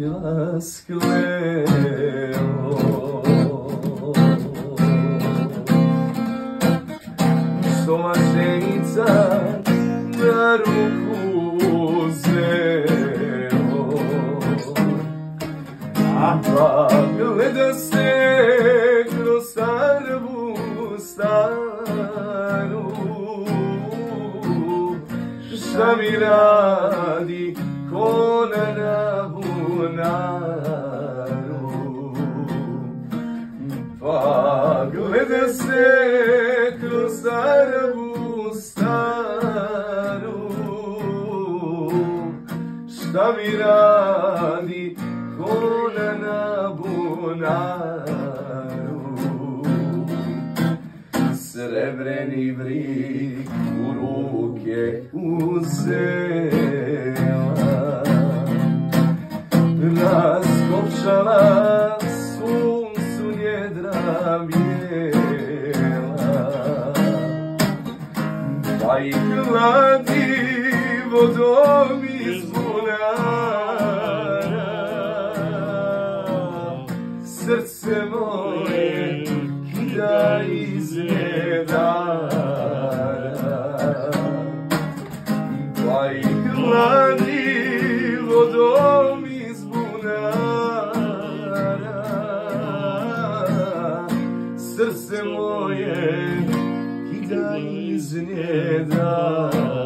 raskleo. Što mašenica na ruku uzeo, pa gleda se kroz sarbu staru. Šta mi radi kona na bunaru, pa gleda se kroz sarbu staru. Šta mi radi kona na bunaru. Srebreni brik u ruke uzela, raskopčala suncu njedra bijela, pa ih hladi vodom iz bunara. Srce moje kida iz njedara, pa ih hladi vodom iz bunara. Srce moje kida iz njedara.